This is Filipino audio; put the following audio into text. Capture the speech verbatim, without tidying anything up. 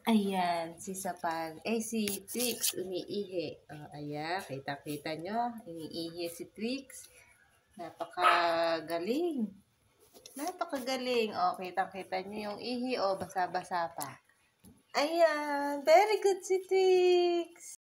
Ayan, si Sapag. Eh, si Twix, umiihi. Oh, ayan, kita-kita nyo. Iniihi si Twix. Napakagaling. Napakagaling. Oh, kita-kita nyo yung ihi. Oh, basa-basa pa. Ayan, very good si Twix.